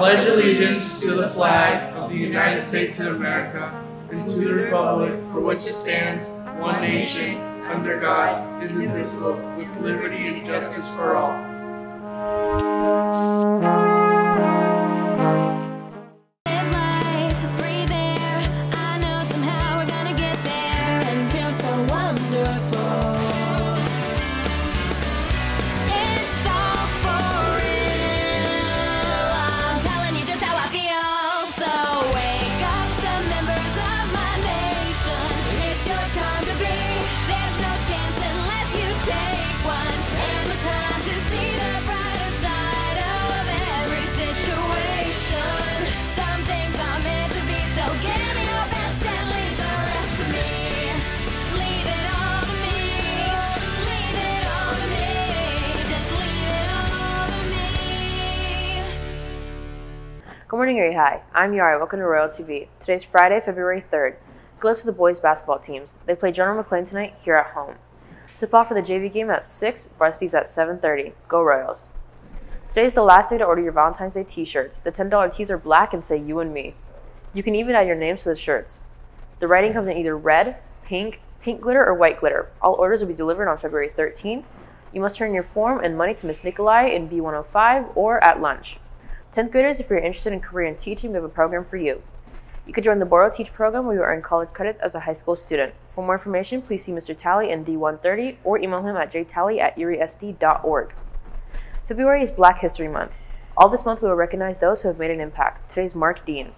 pledge allegiance to the flag of the United States of America and to the republic for which it stands, one nation, under God, indivisible, with liberty and justice for all. Good morning, Erie High. I'm Yara. Welcome to Royal TV. Today's Friday, February 3rd. Good luck to the boys' basketball teams. They play General McLean tonight here at home. Tip-off for the JV game at 6, varsity's at 7:30. Go Royals. Today is the last day to order your Valentine's Day t-shirts. The $10 tees are black and say you and me. You can even add your names to the shirts. The writing comes in either red, pink glitter, or white glitter. All orders will be delivered on February 13th. You must turn your form and money to Miss Nikolai in B105 or at lunch. 10th graders, if you're interested in Korean teaching, we have a program for you. You could join the Borrow Teach program where you earn college credits as a high school student. For more information, please see Mr. Talley in D130 or email him at jtalley@eriesd.org. February is Black History Month. All this month we will recognize those who have made an impact. Today's Mark Dean.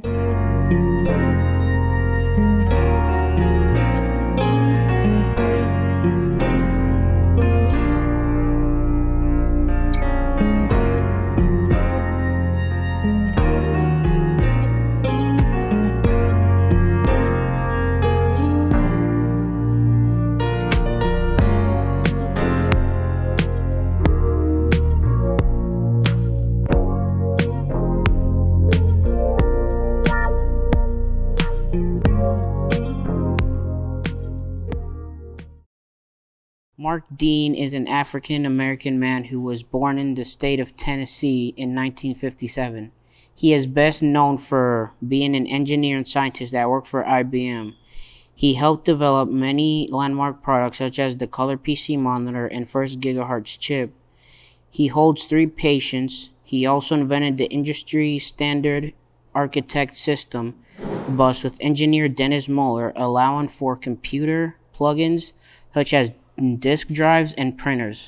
Mark Dean is an African-American man who was born in the state of Tennessee in 1957. He is best known for being an engineer and scientist that worked for IBM. He helped develop many landmark products such as the Color PC monitor and first gigahertz chip. He holds 3 patents. He also invented the industry standard architect system bus with engineer Dennis Muller, allowing for computer plugins such as disk drives and printers.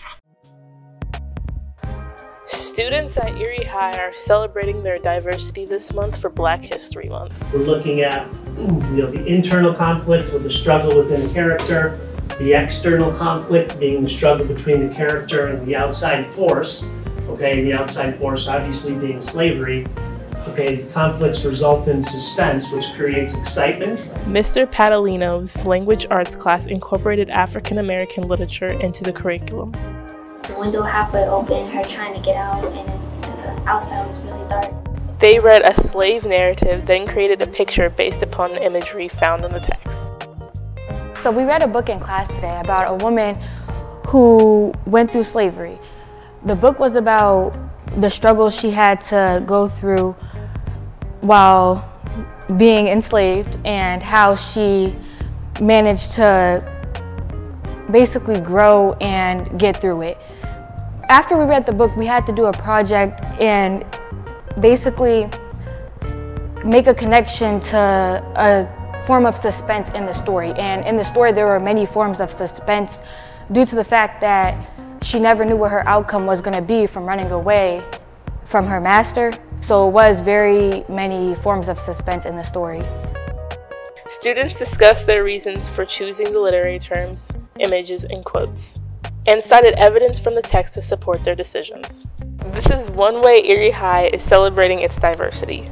Students at Erie High are celebrating their diversity this month for Black History Month. We're looking at the internal conflict with the struggle within the character, the external conflict being the struggle between the character and the outside force. Okay, the outside force obviously being slavery. Okay, the conflicts result in suspense, which creates excitement. Mr. Padalino's language arts class incorporated African American literature into the curriculum. The window halfway open, her trying to get out, and the outside was really dark. They read a slave narrative, then created a picture based upon the imagery found in the text. So we read a book in class today about a woman who went through slavery. The book was about the struggles she had to go through while being enslaved and how she managed to basically grow and get through it. After we read the book, we had to do a project and basically make a connection to a form of suspense in the story. And in the story, there were many forms of suspense due to the fact that she never knew what her outcome was going to be from running away from her master. So it was very many forms of suspense in the story. Students discussed their reasons for choosing the literary terms, images, and quotes, and cited evidence from the text to support their decisions. This is one way Erie High is celebrating its diversity.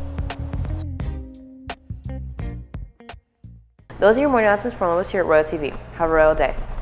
Those are your morning announcements from us here at Royal TV. Have a royal day.